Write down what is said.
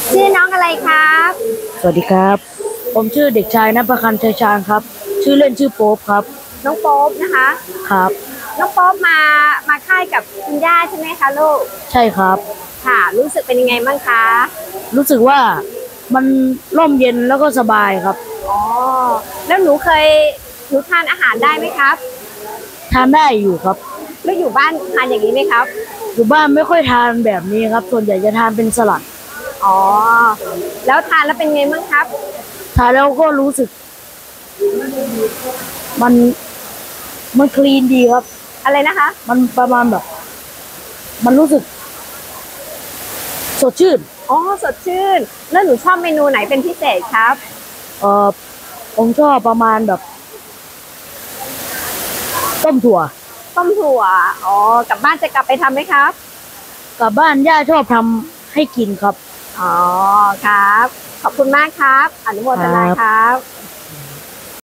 ชื่อน้องอะไรครับสวัสดีครับผมชื่อเด็กชายณภคันธ์ชัยชาญครับชื่อเล่นชื่อโป๊ปครับน้องโป๊ปนะคะครับน้องโป๊ปมาค่ายกับคุณย่าใช่ไหมคะลูกใช่ครับค่ะรู้สึกเป็นยังไงบ้างคะรู้สึกว่ามันร่มเย็นแล้วก็สบายครับอ๋อแล้วหนูทานอาหารได้ไหมครับทานได้อยู่ครับแล้วอยู่บ้านทานอย่างนี้ไหมครับอยู่บ้านไม่ค่อยทานแบบนี้ครับส่วนใหญ่จะทานเป็นสลัดอ๋อแล้วทานแล้วเป็นไงบ้างครับทานแล้วก็รู้สึกมันมันคลีนดีครับอะไรนะคะมันประมาณแบบมันรู้สึกสดชื่นอ๋อสดชื่นแล้วหนูชอบเมนูไหนเป็นพิเศษครับเอ่อผมชอบประมาณแบบต้มถั่วต้มถั่วอ๋อกลับบ้านจะกลับไปทำไหมครับกับบ้านย่าชอบทำให้กินครับอ๋อครับขอบคุณมากครับอนุโมทนาครับครับ